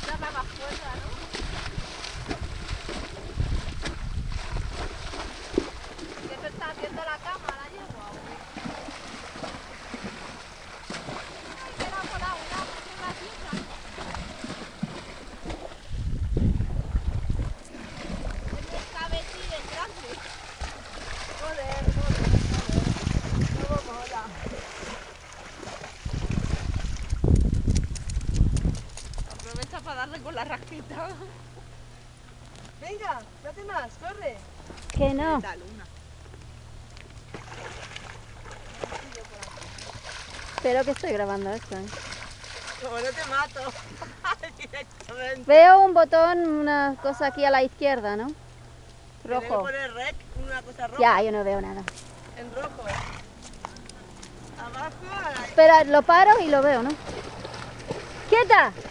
Dame más fuerza, ¿no? ¿Qué te está viendo la cámara, yegua? Ay, que la por una tierra. Es cabecilla es grande. Joder. No mola. Aprovecha para darle con la rasquita. Venga, date más, corre. Que no. La luna. Espero que estoy grabando esto, ¿eh? Como no te mato. Directamente. Veo un botón, una cosa aquí a la izquierda, ¿no? Debe Rojo. poner rec, una cosa roja. Ya, yo no veo nada. En rojo. Abajo a la... Espera, lo paro y lo veo, ¿no? ¡Quieta!